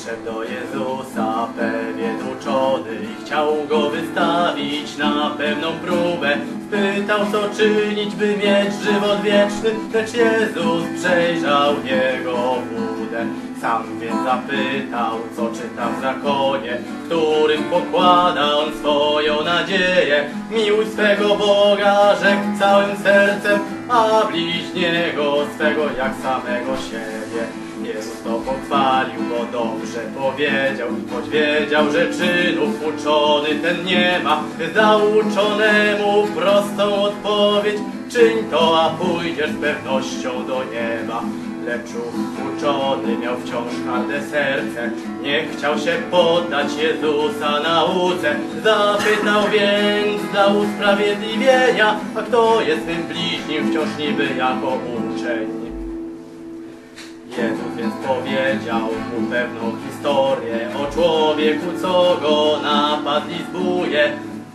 Przyszedł do Jezusa pewien uczony i chciał go wystawić na pewną próbę. Spytał, co czynić, by mieć żywot wieczny, lecz Jezus przejrzał jego budę. Sam więc zapytał, co czyta w zakonie, w którym pokłada on swoją nadzieję. Miłuj swego Boga, rzekł całym sercem, a bliźniego swego jak samego siebie. Jezus to pochwalił, bo dobrze powiedział, choć wiedział, że czynów uczony ten nie ma. Dał uczonemu prostą odpowiedź, czyń to, a pójdziesz z pewnością do nieba. Lecz uczony miał wciąż harde serce, nie chciał się poddać Jezusa nauce. Zapytał więc dla usprawiedliwienia, a kto jest tym bliźnim wciąż niby jako uczeń. Jezus więc powiedział mu pewną historię o człowieku, co go napadł i zbóje.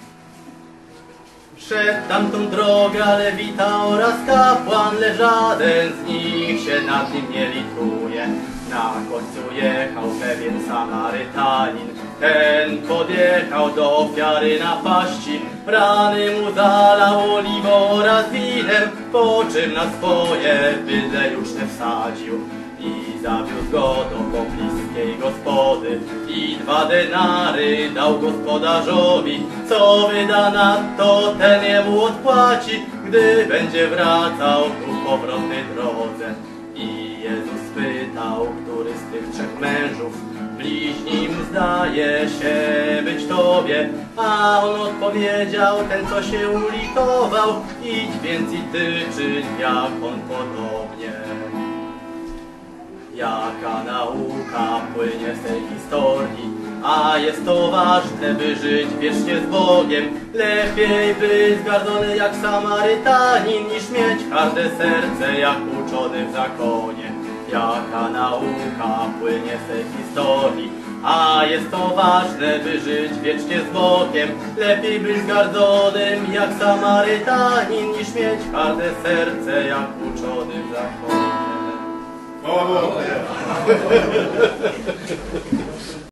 Szedł tamtą drogę lewita oraz kapłan, lecz żaden z nich się nad nim nie lituje. Na końcu jechał pewien Samarytanin, ten podjechał do ofiary napaści. Rany mu zalał oliwą oraz winem, po czym na swoje bydle juczne wsadził. I zawiózł go do pobliskiej gospody i 2 denary dał gospodarzowi. Co wyda na to, ten jemu odpłaci, gdy będzie wracał tu w powrotnej drodze. I Jezus spytał, który z tych 3 mężów bliźnim zdaje się być tobie. A on odpowiedział, ten co się ulitował, idź więc i ty czyń jak on podobnie. Jaka nauka płynie z tej historii, a jest to ważne, by żyć wiecznie z Bogiem. Lepiej być zgardzony jak Samarytanin, niż mieć harde serce jak uczony w zakonie. Jaka nauka płynie z tej historii, a jest to ważne, by żyć wiecznie z Bogiem. Lepiej być zgardzonym jak Samarytanin, niż mieć harde serce jak uczony w zakonie. O!